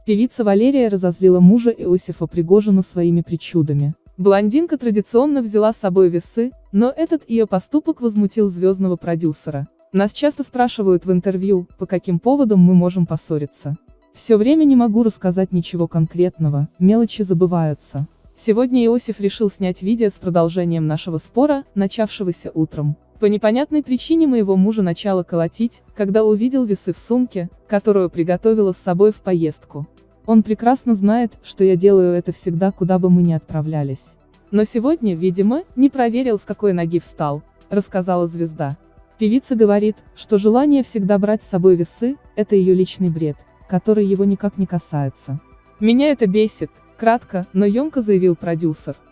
Певица Валерия разозлила мужа Иосифа Пригожина своими причудами. Блондинка традиционно взяла с собой весы, но этот ее поступок возмутил звездного продюсера. Нас часто спрашивают в интервью, по каким поводам мы можем поссориться. Все время не могу рассказать ничего конкретного, мелочи забываются. Сегодня Иосиф решил снять видео с продолжением нашего спора, начавшегося утром. По непонятной причине моего мужа начало колотить, когда увидел весы в сумке, которую приготовила с собой в поездку. Он прекрасно знает, что я делаю это всегда, куда бы мы ни отправлялись. Но сегодня, видимо, не проверил, с какой ноги встал, рассказала звезда. Певица говорит, что желание всегда брать с собой весы – это ее личный бред, который его никак не касается. «Меня это бесит», – кратко, но емко заявил продюсер.